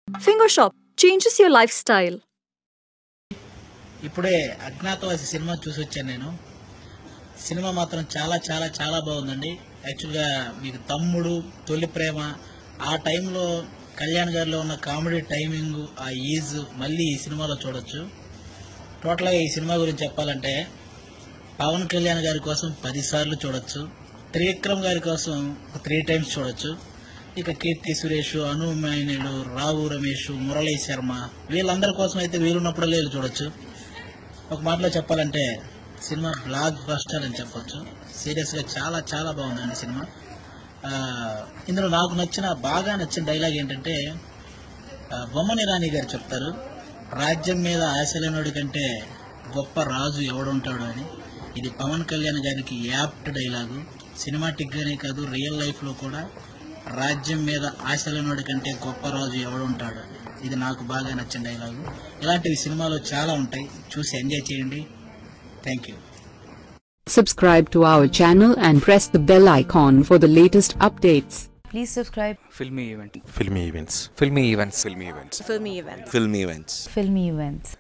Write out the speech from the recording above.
Finger Shop changes your lifestyle. ఇప్పుడే Agnyaathavaasi cinema చూసి వచ్చాను నేను. సినిమా మాత్రం చాలా చాలా చాలా బాగుందండి. యాక్చువల్గా మీకు తమ్ముడు, తొలి ప్రేమ ఆ టైంలో కళ్యాణ్ గారిలో ఉన్న కామెడీ టైమింగ్, ఆ ఈజ్ మళ్ళీ ఈ సినిమాలో చూడొచ్చు. టోటల్గా ఈ సినిమా గురించి చెప్పాలంటే పవన్ కళ్యాణ్ గారి కోసం 10 సార్లు చూడొచ్చు, త్రివిక్రమ్ గారి కోసం 3 టైమ్స్ చూడొచ్చు. ఇక కీర్తి, సురేష్, Emmanuel, రావు రమేష్, మురళీ శర్మ వీళ్ళందరి కోసం అయితే వీలున్నప్పుడల్లా వీళ్ళు చూడొచ్చు. ఒక మాటలో చెప్పాలంటే సినిమా బ్లాక్ బస్టర్ అని చెప్పొచ్చు. సీరియస్గా చాలా చాలా బాగుందండి సినిమా. ఇందులో నాకు బాగా నచ్చిన డైలాగ్ ఏంటంటే బొమ్మని రాణి గారు చెప్తారు, రాజ్యం మీద ఆశలేనుడి కంటే గొప్ప రాజు ఎవడుంటాడు అని. ఇది పవన్ కళ్యాణ్ గారికి యాప్ట్ డైలాగు. సినిమాటిక్ గానే కాదు, రియల్ లైఫ్ లో కూడా రాజ్యం మీద ఆశలేనుడి కంటే గొప్ప రాజు ఎవడుంటాడు. ఇది నాకు బాగా నచ్చిన డైలాగు. ఇలాంటివి సినిమాలో చాలా ఉంటాయి, చూసి ఎంజాయ్ చేయండి. Thank you. Subscribe to our channel and press the bell icon for the latest updates. Please subscribe. FilmiEvents. FilmiEvents. FilmiEvents. FilmiEvents. FilmiEvents. FilmiEvents. FilmiEvents.